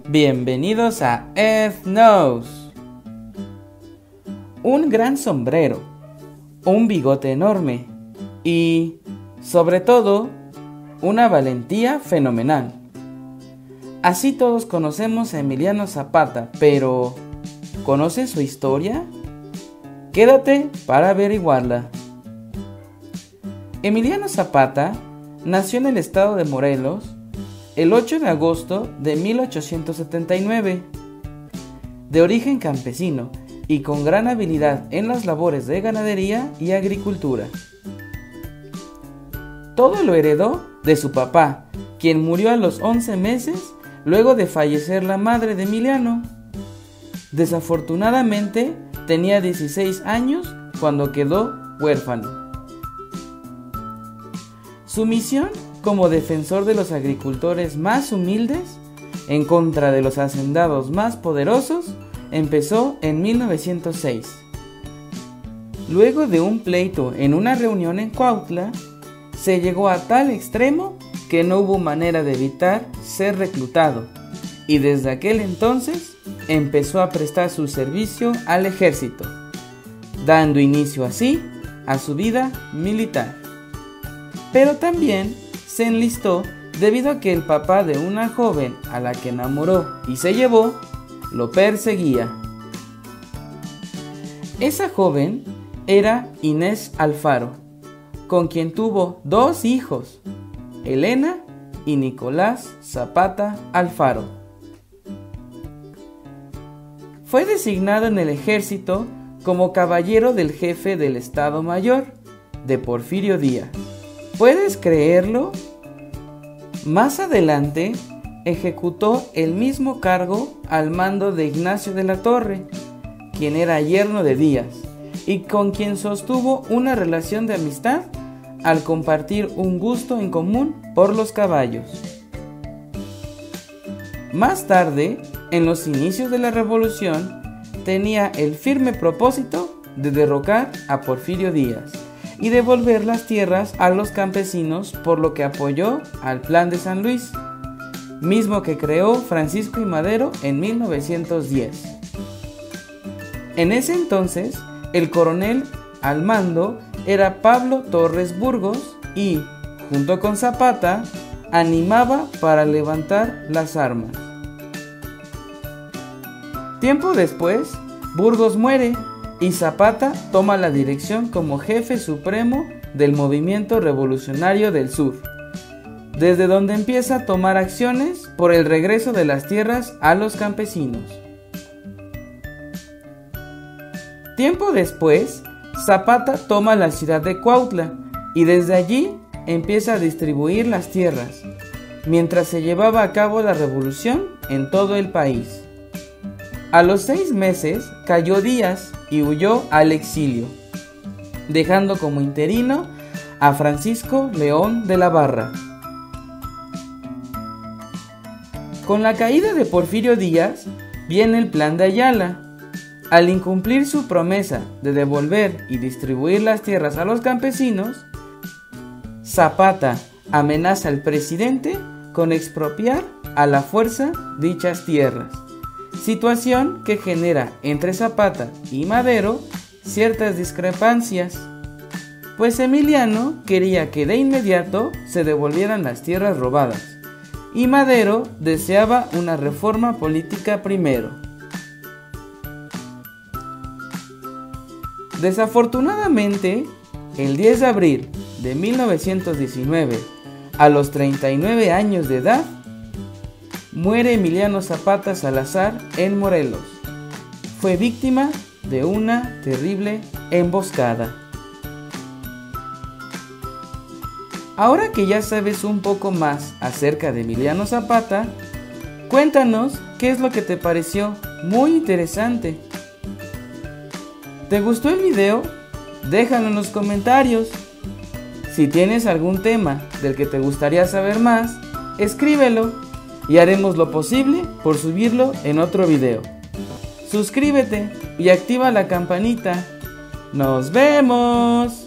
Bienvenidos a Ed Knows. Un gran sombrero, un bigote enorme y, sobre todo, una valentía fenomenal. Así todos conocemos a Emiliano Zapata, pero ¿conoces su historia? Quédate para averiguarla. Emiliano Zapata nació en el estado de Morelos el 8 de agosto de 1879. De origen campesino y con gran habilidad en las labores de ganadería y agricultura. Todo lo heredó de su papá, quien murió a los 11 meses luego de fallecer la madre de Emiliano. Desafortunadamente, tenía 16 años cuando quedó huérfano. Su misión como defensor de los agricultores más humildes en contra de los hacendados más poderosos empezó en 1906. Luego de un pleito en una reunión en Cuautla, se llegó a tal extremo que no hubo manera de evitar ser reclutado, y desde aquel entonces empezó a prestar su servicio al ejército, dando inicio así a su vida militar. Pero también se enlistó debido a que el papá de una joven a la que enamoró y se llevó, lo perseguía. Esa joven era Inés Alfaro, con quien tuvo 2 hijos, Elena y Nicolás Zapata Alfaro. Fue designado en el ejército como caballero del jefe del Estado Mayor, de Porfirio Díaz. ¿Puedes creerlo? Más adelante, ejecutó el mismo cargo al mando de Ignacio de la Torre, quien era yerno de Díaz, y con quien sostuvo una relación de amistad al compartir un gusto en común por los caballos. Más tarde, en los inicios de la Revolución, tenía el firme propósito de derrocar a Porfirio Díaz y devolver las tierras a los campesinos, por lo que apoyó al Plan de San Luis, mismo que creó Francisco I. Madero en 1910. En ese entonces, el coronel al mando era Pablo Torres Burgos y, junto con Zapata, animaba para levantar las armas. Tiempo después, Burgos muere y Zapata toma la dirección como jefe supremo del Movimiento Revolucionario del Sur, desde donde empieza a tomar acciones por el regreso de las tierras a los campesinos. Tiempo después, Zapata toma la ciudad de Cuautla y desde allí empieza a distribuir las tierras, mientras se llevaba a cabo la revolución en todo el país. A los 6 meses cayó Díaz y huyó al exilio, dejando como interino a Francisco León de la Barra. Con la caída de Porfirio Díaz viene el Plan de Ayala. Al incumplir su promesa de devolver y distribuir las tierras a los campesinos, Zapata amenaza al presidente con expropiar a la fuerza dichas tierras, situación que genera entre Zapata y Madero ciertas discrepancias, pues Emiliano quería que de inmediato se devolvieran las tierras robadas y Madero deseaba una reforma política primero. Desafortunadamente, el 10 de abril de 1919, a los 39 años de edad, muere Emiliano Zapata Salazar en Morelos. Fue víctima de una terrible emboscada. Ahora que ya sabes un poco más acerca de Emiliano Zapata, cuéntanos qué es lo que te pareció muy interesante. ¿Te gustó el video? Déjalo en los comentarios. Si tienes algún tema del que te gustaría saber más, escríbelo y haremos lo posible por subirlo en otro video. Suscríbete y activa la campanita. ¡Nos vemos!